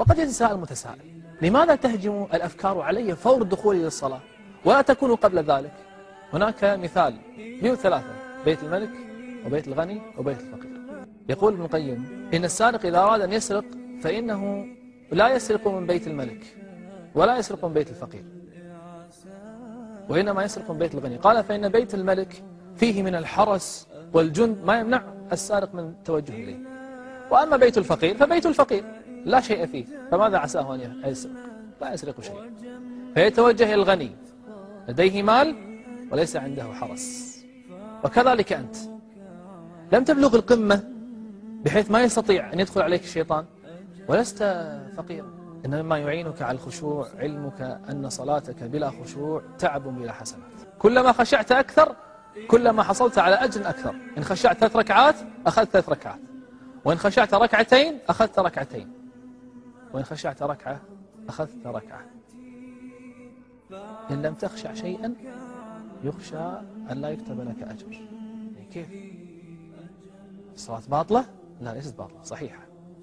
وقد يتساءل متساءل: لماذا تهجم الأفكار علي فور الدخول إلى الصلاة ولا تكون قبل ذلك؟ هناك مثال: بيوت ثلاثة، بيت الملك وبيت الغني وبيت الفقير. يقول ابن القيم: إن السارق إذا أراد أن يسرق فإنه لا يسرق من بيت الملك ولا يسرق من بيت الفقير، وإنما يسرق من بيت الغني. قال: فإن بيت الملك فيه من الحرس والجند ما يمنع السارق من التوجه إليه، وأما بيت الفقير فبيت الفقير لا شيء فيه، فماذا عساه أن يسرق؟ لا يسرق شيء، فيتوجه إلى الغني لديه مال وليس عنده حرس. وكذلك أنت لم تبلغ القمة بحيث ما يستطيع أن يدخل عليك الشيطان، ولست فقيرا. إن مما يعينك على الخشوع علمك أن صلاتك بلا خشوع تعب بلا حسنات. كلما خشعت أكثر كلما حصلت على أجر أكثر. إن خشعت 3 ركعات أخذت 3 ركعات، وإن خشعت 2 ركعتين أخذت 2 ركعتين، وإن خشعت 1 ركعة أخذت 1 ركعة. إن لم تخشع شيئا يخشى أن لا يكتب لك أجر. كيف؟ الصلاة باطلة؟ لا، ليست باطلة، صحيحة،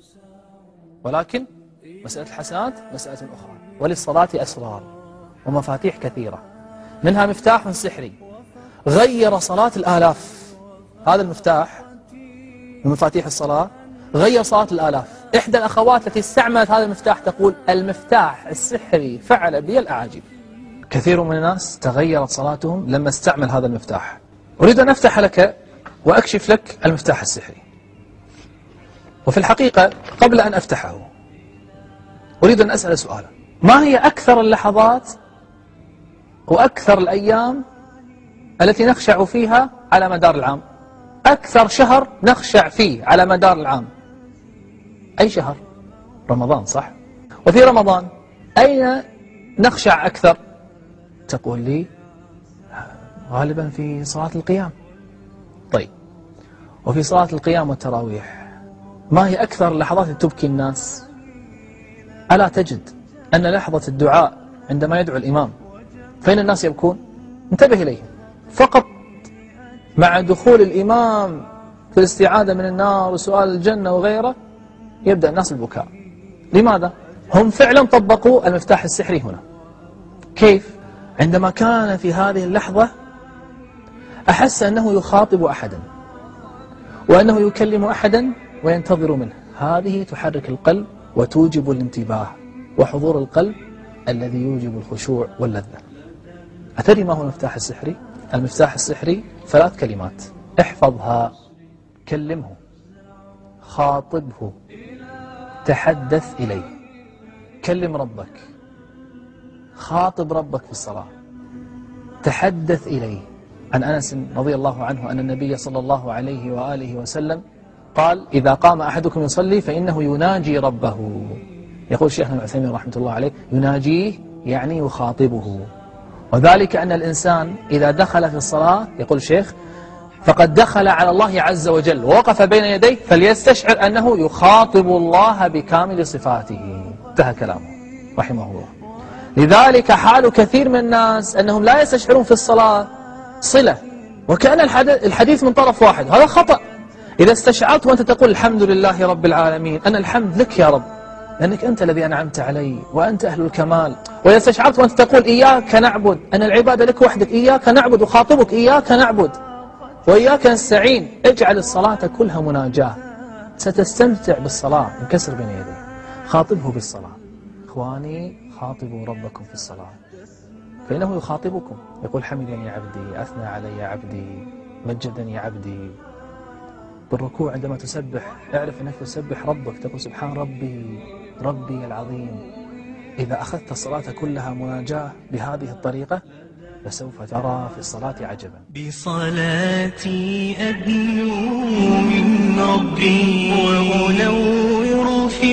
ولكن مسألة الحسنات مسألة أخرى. وللصلاة أسرار ومفاتيح كثيرة، منها مفتاح سحري غير صلاة الآلاف. هذا المفتاح من مفاتيح الصلاة غير صلاة الآلاف. إحدى الأخوات التي استعملت هذا المفتاح تقول: المفتاح السحري فعل بي الأعاجيب. كثير من الناس تغيرت صلاتهم لما استعمل هذا المفتاح. أريد أن أفتح لك وأكشف لك المفتاح السحري. وفي الحقيقة قبل أن أفتحه أريد أن أسأل سؤالا: ما هي أكثر اللحظات وأكثر الأيام التي نخشع فيها على مدار العام؟ أكثر شهر نخشع فيه على مدار العام أي شهر؟ رمضان، صح؟ وفي رمضان أين نخشع أكثر؟ تقول لي: غالبا في صلاة القيام. طيب، وفي صلاة القيام والتراويح ما هي أكثر اللحظات التي تبكي الناس؟ ألا تجد أن لحظة الدعاء عندما يدعو الإمام فإن الناس يبكون؟ انتبه إليه، فقط مع دخول الإمام في الاستعاذة من النار وسؤال الجنة وغيره يبدأ الناس البكاء. لماذا؟ هم فعلا طبقوا المفتاح السحري هنا. كيف؟ عندما كان في هذه اللحظة أحس أنه يخاطب أحدا وأنه يكلم أحدا وينتظر منه. هذه تحرك القلب وتوجب الانتباه وحضور القلب الذي يوجب الخشوع واللذة. أتدري ما هو المفتاح السحري؟ المفتاح السحري 3 كلمات، احفظها: كلمه، خاطبه، تحدث إليه. كلم ربك، خاطب ربك في الصلاة، تحدث إليه. عن أنس رضي الله عنه أن النبي صلى الله عليه وآله وسلم قال: إذا قام أحدكم يصلي فإنه يناجي ربه. يقول شيخنا العثيمين رحمة الله عليه: يناجيه يعني يخاطبه. وذلك أن الإنسان إذا دخل في الصلاة، يقول الشيخ، فقد دخل على الله عز وجل ووقف بين يديه فليستشعر أنه يخاطب الله بكامل صفاته. انتهى كلامه رحمه الله. لذلك حال كثير من الناس أنهم لا يستشعرون في الصلاة صلة، وكأن الحديث من طرف واحد. هذا خطأ. إذا استشعرت وأنت تقول: الحمد لله رب العالمين، أنا الحمد لك يا رب لأنك أنت الذي أنعمت علي وأنت أهل الكمال. وإذا استشعرت وأنت تقول: إياك نعبد، أن العبادة لك وحدك، إياك نعبد، وخاطبك إياك نعبد وإياك نستعين. اجعل الصلاة كلها مناجاة، ستستمتع بالصلاة. انكسر بين يديه، خاطبه بالصلاة. إخواني، خاطبوا ربكم في الصلاة فإنه يخاطبكم. يقول: حمدني عبدي، أثنى علي عبدي، مجدني عبدي. بالركوع عندما تسبح اعرف أنك تسبح ربك، تقول: سبحان ربي، ربي العظيم. إذا أخذت الصلاة كلها مناجاة بهذه الطريقة فسوف ترى في الصلاة عجبا. بصلاتي أدنو من ربي وأنور في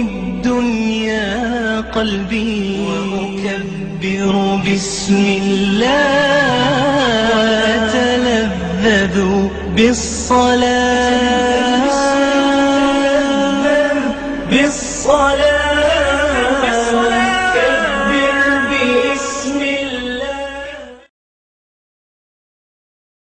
الدنيا قلبي وأكبر بسم الله وأتلذذ بالصلاة